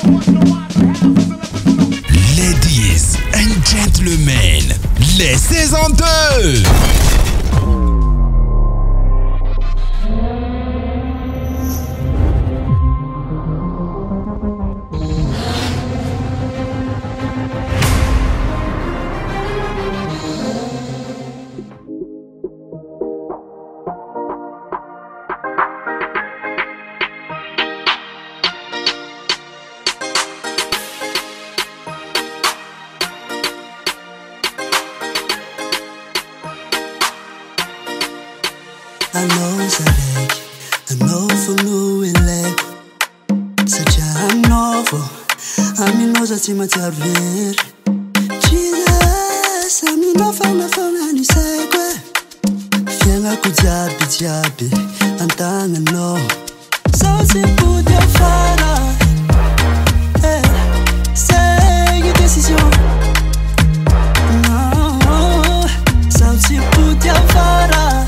Ladies and gentlemen, les saisons 2. I know Zarek, I know for Louis Sacha novo, a mim nós acima de ver. Jesus, a mim não fala nem segue. Fianga com diabe, antanga no. Só se podia falar, segue decisão. Não, só se podia falar.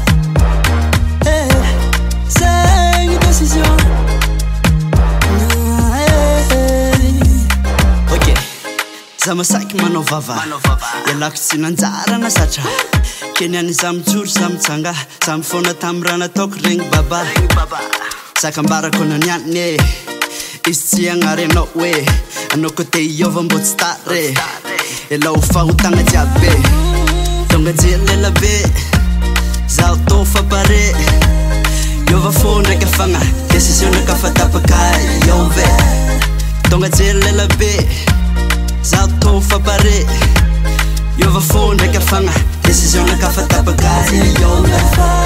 Zamasaki manovava Yalako tsy nanjarana satra Kenyany zamijoro zamitsanga Zamifona tamirana toko regny baba Sakambarako naniane Izy tsy agnarenao hoe Anao kote iova mbo tsy tare Ela ho fahotagna jiabe Tonga jelela be Zaho tô fapare Iova fo ndraiky afagna Desisiona ka fa tapaka iove Tonga jelela be Zaho tô fapare Iova fo ndraiky afagna Desisiona ka fa tapaka iove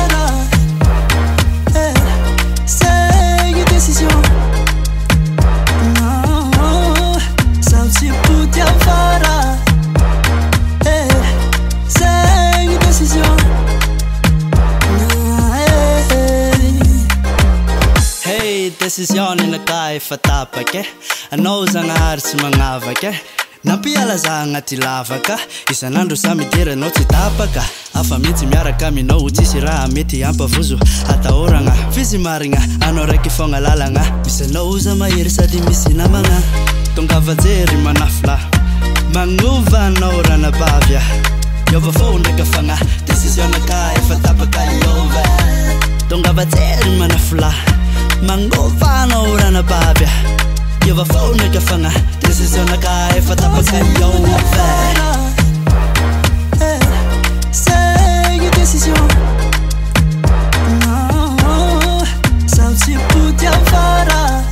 Segue decisão Não, só se podia falar Segue decisão Hey, decisione na ka efa tapaka Anao zagnahary tsy magnavaka Nampiala za agnaty lavaka Isan'andro sa midera anao tsy tapaka Afa mihitsy miaraka aminao tsisy raha mety ampavozo Atahoragna, fizy marigna Anao raiky fogna lalagna Misy anao za mahery sady misy namagna Tonga vajery manafla Magnova anao ranabavya Iova fo ndraiky afagna Desisiona ka efa tapaka iove Tonga vajery manafla Magnova anao ranabavya Iova fo ndraiky afagna Desisiona ka efa tapaka iove Segue decisão Não, só se podia falar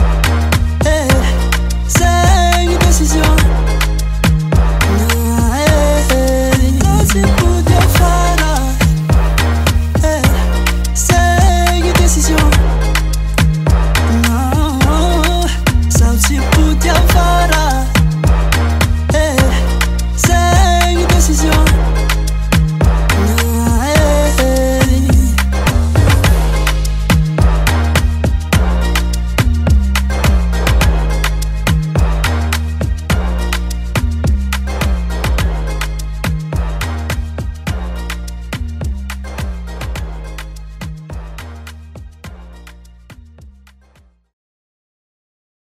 Segue decisão Não, só se podia falar Segue decisão